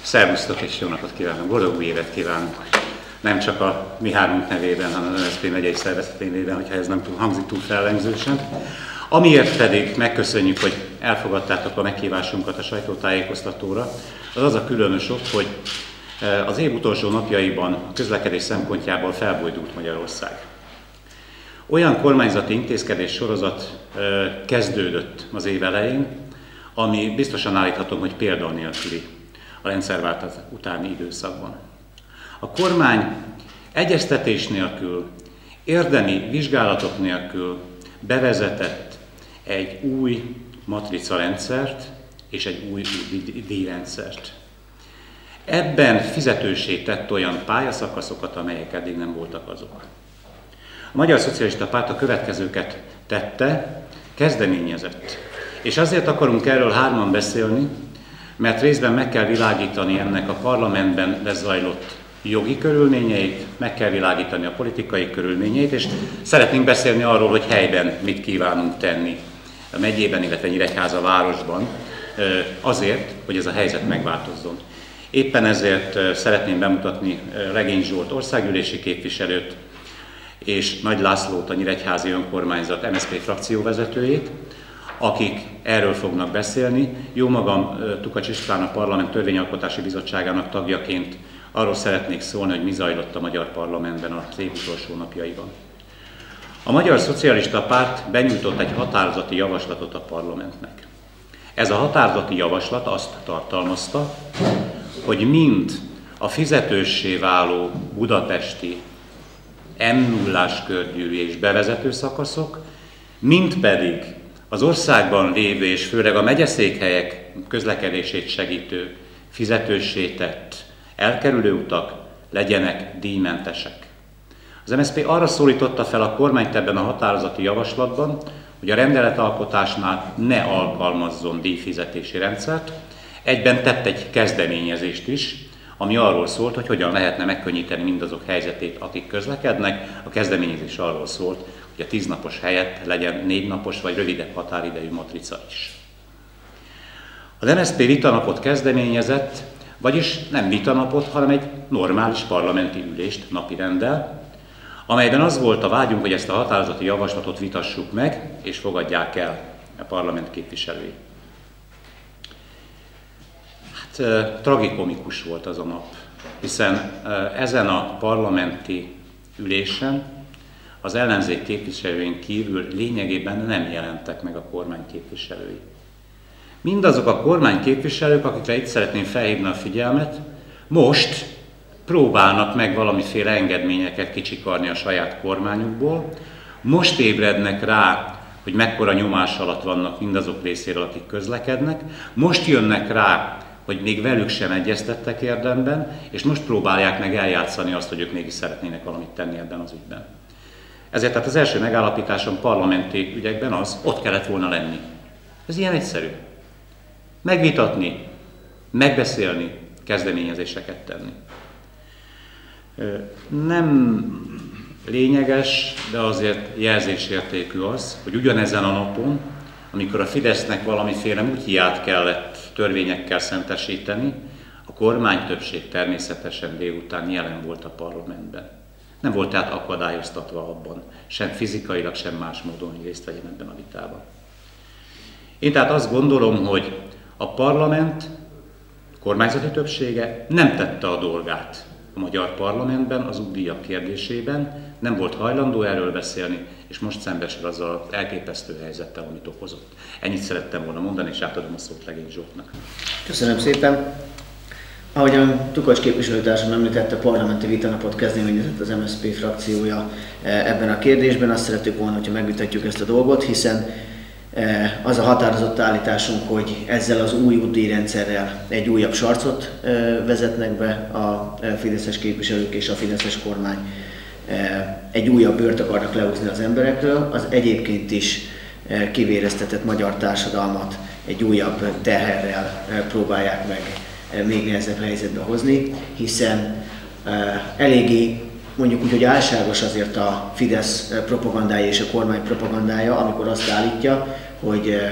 Szervusztok és jó napot kívánok, boldog új évet kívánok! Nem csak a mi hármunk nevében, hanem az MSZP megyei szervezet nevében, hogyha ez nem hangzik túl fellengzősen. Amiért pedig megköszönjük, hogy elfogadtátok a meghívásunkat a sajtótájékoztatóra, az az a különös ok, hogy az év utolsó napjaiban a közlekedés szempontjából felbojdult Magyarország. Olyan kormányzati intézkedés sorozat kezdődött az év elején, ami biztosan állíthatom, hogy példa nélküli a rendszerváltás utáni időszakban. A kormány egyeztetés nélkül, érdemi vizsgálatok nélkül bevezetett egy új matricarendszert és egy új díjrendszert. Ebben fizetőssé tett olyan pályaszakaszokat, amelyek eddig nem voltak azok. A Magyar Szocialista Párt a következőket tette, kezdeményezett. És azért akarunk erről hárman beszélni, mert részben meg kell világítani ennek a parlamentben lezajlott jogi körülményeit, meg kell világítani a politikai körülményeit, és szeretnénk beszélni arról, hogy helyben mit kívánunk tenni a megyében, illetve Nyíregyháza városban, azért, hogy ez a helyzet megváltozzon. Éppen ezért szeretném bemutatni Regény Zsolt országgyűlési képviselőt és Nagy Lászlót, a nyíregyházi önkormányzat MSZP frakcióvezetőjét, akik erről fognak beszélni. Jó magam, Tukacs István, a Parlament Törvényalkotási Bizottságának tagjaként arról szeretnék szólni, hogy mi zajlott a magyar parlamentben az év utolsó napjaiban. A Magyar Szocialista Párt benyújtott egy határozati javaslatot a parlamentnek. Ez a határozati javaslat azt tartalmazta, hogy mind a fizetőssé váló budapesti M0-ás körgyűrű és bevezető szakaszok, mind pedig az országban lévő és főleg a megyeszékhelyek közlekedését segítő fizetőssé tett elkerülő utak legyenek díjmentesek. Az MSZP arra szólította fel a kormányt ebben a határozati javaslatban, hogy a rendeletalkotásnál ne alkalmazzon díjfizetési rendszert, egyben tett egy kezdeményezést is, ami arról szólt, hogy hogyan lehetne megkönnyíteni mindazok helyzetét, akik közlekednek. A kezdeményezés arról szólt, hogy a 10 napos helyett legyen 4 napos vagy rövidebb határidejű matrica is. Az MSZP vitanapot kezdeményezett, vagyis nem vitanapot, hanem egy normális parlamenti ülést napirenddel, amelyben az volt a vágyunk, hogy ezt a határozati javaslatot vitassuk meg, és fogadják el a parlament képviselői. Tragikomikus volt az a nap, hiszen ezen a parlamenti ülésen az ellenzék képviselőin kívül lényegében nem jelentek meg a kormány képviselői. Mindazok a kormány képviselők, akikre itt szeretném felhívni a figyelmet, most próbálnak meg valamiféle engedményeket kicsikarni a saját kormányukból, most ébrednek rá, hogy mekkora nyomás alatt vannak mindazok részéről, akik közlekednek, most jönnek rá, hogy még velük sem egyeztettek érdemben, és most próbálják meg eljátszani azt, hogy ők mégis szeretnének valamit tenni ebben az ügyben. Ezért tehát az első megállapításom parlamenti ügyekben az, ott kellett volna lenni. Ez ilyen egyszerű. Megvitatni, megbeszélni, kezdeményezéseket tenni. Nem lényeges, de azért jelzésértékű az, hogy ugyanezen a napon, amikor a Fidesznek valamiféle mutyiát kellett törvényekkel szentesíteni, a kormány többség természetesen délután jelen volt a parlamentben. Nem volt tehát akadályoztatva abban, sem fizikailag, sem más módon, hogy részt vegyen ebben a vitában. Én tehát azt gondolom, hogy a parlament kormányzati többsége nem tette a dolgát a magyar parlamentben az útdíjak kérdésében, nem volt hajlandó erről beszélni, és most szembesül azzal az elképesztő helyzettel, amit okozott. Ennyit szerettem volna mondani, és átadom a szót Regény Zsoltnak. Köszönöm szépen! Ahogyan Tukacs képviselőtársam említette, parlamenti vitanapot kezdeményezett az MSZP frakciója ebben a kérdésben. Azt szeretjük volna, hogyha megvitatjuk ezt a dolgot, hiszen az a határozott állításunk, hogy ezzel az új útdíjrendszerrel egy újabb sarcot vezetnek be a fideszes képviselők és a fideszes kormány. Egy újabb bőrt akarnak lehúzni az emberekről, az egyébként is kivéreztetett magyar társadalmat egy újabb terherrel próbálják meg még nehezebb helyzetbe hozni, hiszen eléggé mondjuk úgy, hogy álságos azért a Fidesz propagandája és a kormány propagandája, amikor azt állítja, hogy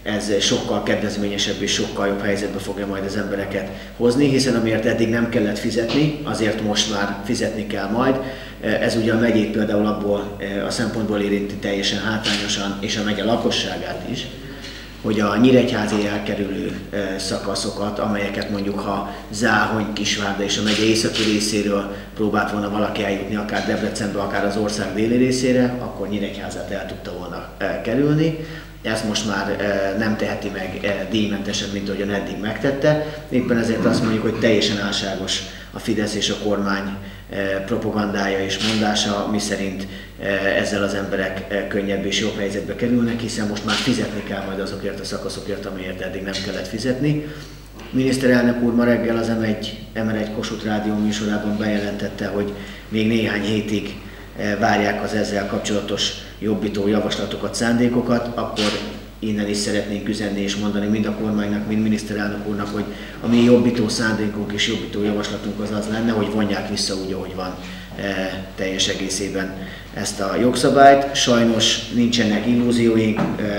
ez sokkal kedvezményesebb és sokkal jobb helyzetbe fogja majd az embereket hozni, hiszen amiért eddig nem kellett fizetni, azért most már fizetni kell majd. Ez ugye a megyét például abból a szempontból érinti teljesen hátrányosan, és a megye lakosságát is, hogy a Nyíregyházi elkerülő szakaszokat, amelyeket mondjuk ha Záhony, Kisvárda és a megye északi részéről próbált volna valaki eljutni, akár Debrecenbe, akár az ország déli részére, akkor Nyíregyházát el tudta volna kerülni. Ezt most már nem teheti meg díjmentesen, mint ahogyan eddig megtette. Éppen ezért azt mondjuk, hogy teljesen álságos a Fidesz és a kormány propagandája és mondása, miszerint ezzel az emberek könnyebb és jobb helyzetbe kerülnek, hiszen most már fizetni kell majd azokért a szakaszokért, amiért eddig nem kellett fizetni. Miniszterelnök úr ma reggel az M1 Kossuth Rádió műsorában bejelentette, hogy még néhány hétig várják az ezzel kapcsolatos jobbító javaslatokat, szándékokat, akkor innen is szeretnénk üzenni és mondani mind a kormánynak, mind miniszterelnök úrnak, hogy a mi jobbító szándékunk és jobbító javaslatunk az lenne, hogy vonják vissza úgy, ahogy van teljes egészében ezt a jogszabályt. Sajnos nincsenek illúzióink,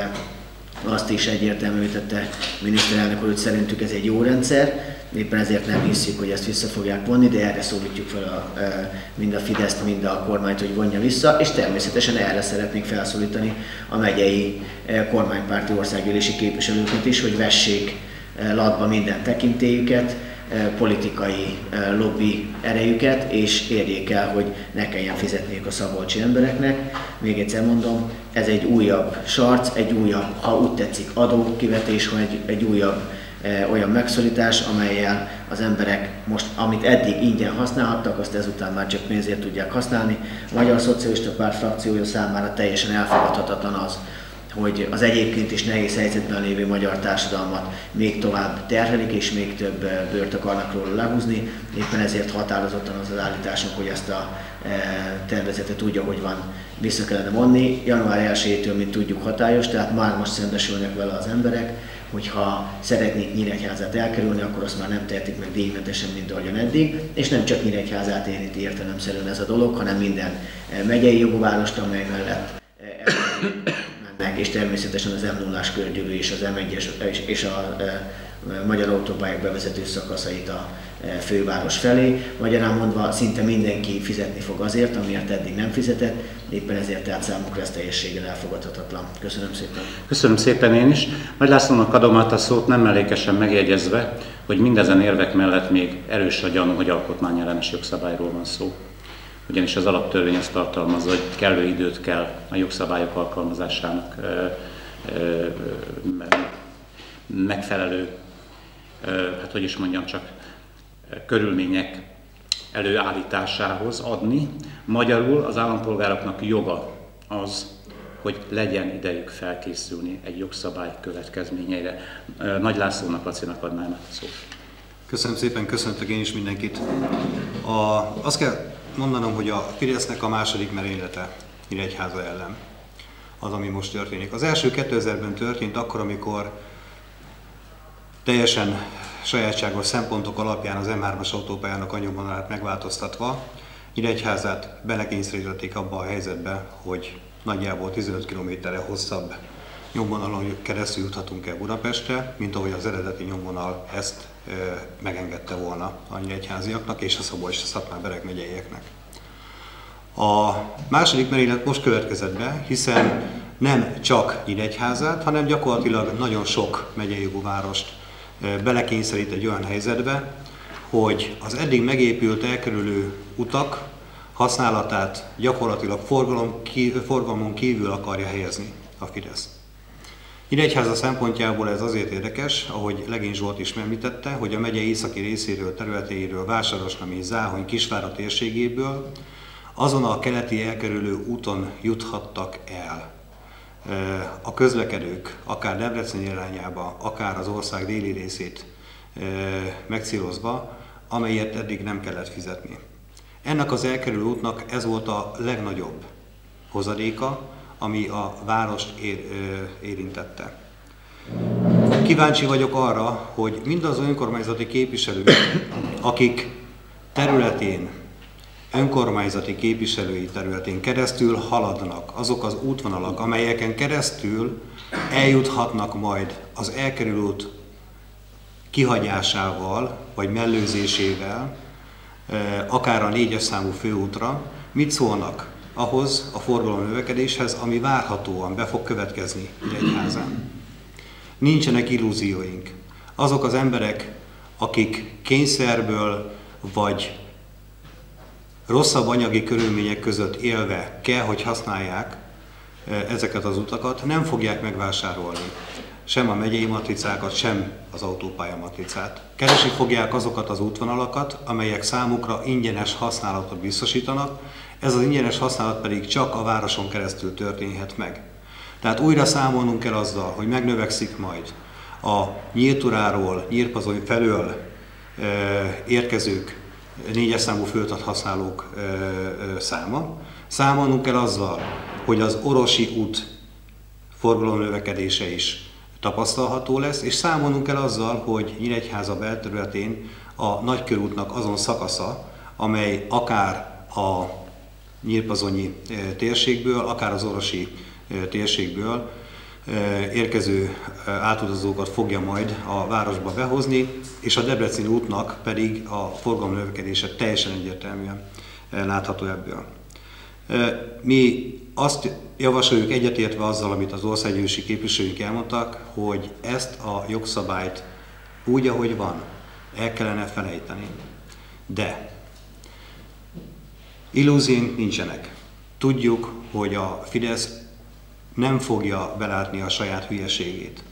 azt is egyértelművé tette miniszterelnök úr, hogy szerintük ez egy jó rendszer, éppen ezért nem hiszük, hogy ezt vissza fogják vonni, de erre szólítjuk fel mind a Fideszt, mind a kormányt, hogy vonja vissza, és természetesen erre szeretnénk felszólítani a megyei kormánypárti országgyűlési képviselőket is, hogy vessék latba minden tekintélyüket, politikai lobby erejüket, és érjék el, hogy ne kelljen fizetniük a szabolcsi embereknek. Még egyszer mondom, ez egy újabb sarc, egy újabb, ha úgy tetszik, adókivetés, vagy egy újabb olyan megszorítás, amellyel az emberek most, amit eddig ingyen használhattak, azt ezután már csak pénzért tudják használni. A Magyar Szocialista Párt frakciója számára teljesen elfogadhatatlan az, hogy az egyébként is nehéz helyzetben lévő magyar társadalmat még tovább terhelik, és még több bőrt akarnak róla lehúzni. Éppen ezért határozottan az állításunk, hogy ezt a tervezetet úgy, ahogy van, vissza kellene vonni. Január 1-től, mint tudjuk, hatályos, tehát már most szembesülnek vele az emberek, hogyha szeretnék Nyíregyházát elkerülni, akkor azt már nem tehetik meg díjmentesen, mint ahogyan eddig, és nem csak Nyíregyházát érinti értelemszerűen ez a dolog, hanem minden megyei jogvárost, amely mellett mennek, és természetesen az M0-ás körgyűrű és az M1-es és a magyar autópályák bevezető szakaszait a főváros felé. Magyarán mondva, szinte mindenki fizetni fog azért, amiért eddig nem fizetett, éppen ezért tehát számukra ez teljességgel elfogadhatatlan. Köszönöm szépen. Köszönöm szépen én is. Nagy Lászlónak adom át a szót, nem mellékesen megjegyezve, hogy mindezen érvek mellett még erős a gyanú, hogy alkotmányellenes jogszabályról van szó. Ugyanis az alaptörvény azt tartalmazza, hogy kellő időt kell a jogszabályok alkalmazásának megfelelő, hát hogy is mondjam, csak körülmények előállításához adni. Magyarul az állampolgároknak joga az, hogy legyen idejük felkészülni egy jogszabály következményeire. Nagy Lászlónak, Lacinak adnám a szót. Köszönöm szépen, köszöntök én is mindenkit. Azt kell mondanom, hogy a Fidesznek a második merénylete Nyíregyháza ellen az, ami most történik. Az első 2000-ben történt akkor, amikor teljesen sajátságos szempontok alapján az M3-as autópályának anyagvonalát megváltoztatva Nyíregyházát belekényszerítették abba a helyzetbe, hogy nagyjából 15 km-re hosszabb nyomvonalon keresztül juthatunk el Budapestre, mint ahogy az eredeti nyomvonal ezt megengedte volna a nyíregyháziaknak és a Szabolcs-Szatmár-Bereg megyeieknek. A második merénylet most következett be, hiszen nem csak Nyíregyházát, hanem gyakorlatilag nagyon sok megyei várost belekényszerít egy olyan helyzetbe, hogy az eddig megépült elkerülő utak használatát gyakorlatilag forgalmon kívül akarja helyezni a Fidesz. Nyíregyháza szempontjából ez azért érdekes, ahogy Legény Zsolt is említette, hogy a megye északi részéről, területeiről, Vásárosnami, Záhony, Kisvárda térségéből azon a keleti elkerülő úton juthattak el a közlekedők, akár Debrecen irányába, akár az ország déli részét megcélozva, amelyet eddig nem kellett fizetni. Ennek az elkerülő útnak ez volt a legnagyobb hozadéka, ami a várost érintette. Kíváncsi vagyok arra, hogy mindaz önkormányzati képviselők, akik területén önkormányzati képviselői területén keresztül haladnak azok az útvonalak, amelyeken keresztül eljuthatnak majd az elkerülő út kihagyásával vagy mellőzésével, akár a 4-es számú főútra, mit szólnak ahhoz a forgalomnövekedéshez, ami várhatóan be fog következni Nyíregyházán. Nincsenek illúzióink. Azok az emberek, akik kényszerből vagy rosszabb anyagi körülmények között élve kell, hogy használják ezeket az utakat, nem fogják megvásárolni sem a megyei matricákat, sem az autópálya matricát. Keresni fogják azokat az útvonalakat, amelyek számukra ingyenes használatot biztosítanak, ez az ingyenes használat pedig csak a városon keresztül történhet meg. Tehát újra számolnunk kell azzal, hogy megnövekszik majd a Nyílturáról, Nyírpazony felől érkezők, 4-es számú főutat használók száma. Számolnunk kell azzal, hogy az Orosi út forgalomnövekedése is tapasztalható lesz, és számolnunk kell azzal, hogy Nyíregyháza belterületén a Nagykörútnak azon szakasza, amely akár a nyírpazonyi térségből, akár az orosi térségből érkező átutazókat fogja majd a városba behozni, és a Debreceni útnak pedig a forgalomnövekedése teljesen egyértelműen látható ebből. Mi azt javasoljuk egyetértve azzal, amit az országgyűlési képviselőink elmondtak, hogy ezt a jogszabályt úgy, ahogy van, el kellene felejteni. De illúzióink nincsenek. Tudjuk, hogy a Fidesz nem fogja belátni a saját hülyeségét.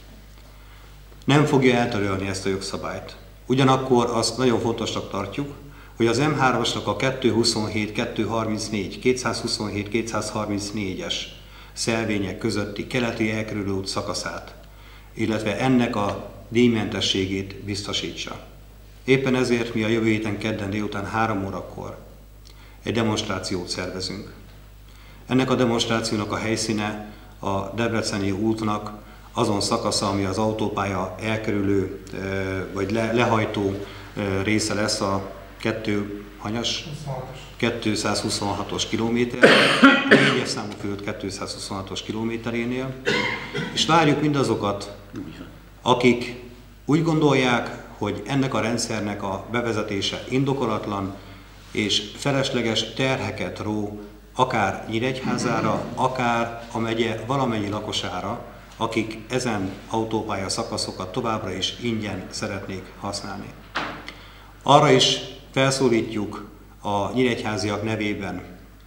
Nem fogja eltörölni ezt a jogszabályt. Ugyanakkor azt nagyon fontosnak tartjuk, hogy az M3-asnak a 227, 234, 227, 234-es szelvények közötti keleti elkerülő út szakaszát, illetve ennek a díjmentességét biztosítsa. Éppen ezért mi a jövő héten kedden délután 3 órakor egy demonstrációt szervezünk. Ennek a demonstrációnak a helyszíne a Debreceni útnak azon szakasza, ami az autópálya elkerülő vagy lehajtó része lesz a 226-os kilométer, 4-es számú főút 226-os kilométerénél, és várjuk mindazokat, akik úgy gondolják, hogy ennek a rendszernek a bevezetése indokolatlan és felesleges terheket ró akár Nyíregyházára, akár a megye valamennyi lakosára, akik ezen autópálya szakaszokat továbbra is ingyen szeretnék használni. Arra is felszólítjuk a nyíregyháziak nevében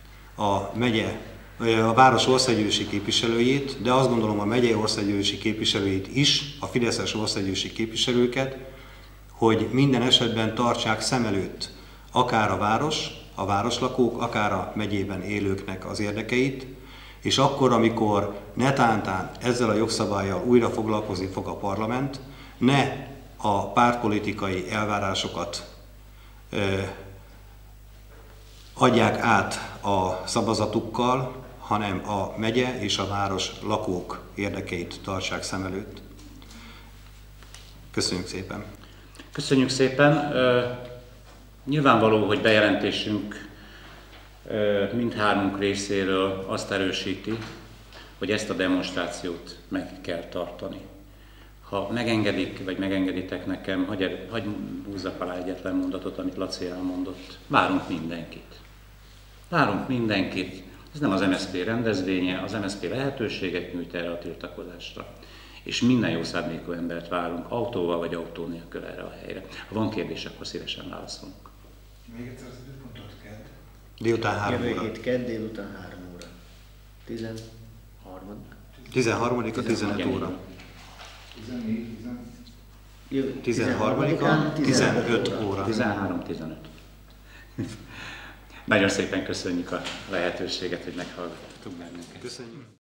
a város országgyűlési képviselőjét, de azt gondolom a megyei országgyűlési képviselőit is, a fideszes országgyűlési képviselőket, hogy minden esetben tartsák szem előtt akár a városlakók, akár a megyében élőknek az érdekeit, és akkor, amikor netántán ezzel a jogszabállyal újra foglalkozni fog a parlament, ne a pártpolitikai elvárásokat adják át a szavazatukkal, hanem a megye és a város lakók érdekeit tartsák szem előtt. Köszönjük szépen! Köszönjük szépen! Nyilvánvaló, hogy bejelentésünk mindhármunk részéről azt erősíti, hogy ezt a demonstrációt meg kell tartani. Ha megengedik, vagy megengeditek nekem, hagyj húzzak alá egyetlen mondatot, amit Laci elmondott. Várunk mindenkit. Várunk mindenkit. Ez nem az MSZP rendezvénye, az MSZP lehetőséget nyújt erre a tiltakozásra. És minden jó szándékú embert várunk, autóval vagy autó nélkül erre a helyre. Ha van kérdés, akkor szívesen válaszolunk. Még egyszer az időpontot kedd. Délután 3 óra. Jövő hét kedd délután 3 óra. 13-a 15 óra. 13-a 15 óra. 13-15. Nagyon szépen köszönjük a lehetőséget, hogy meghallgattuk bennünket. Köszönjük.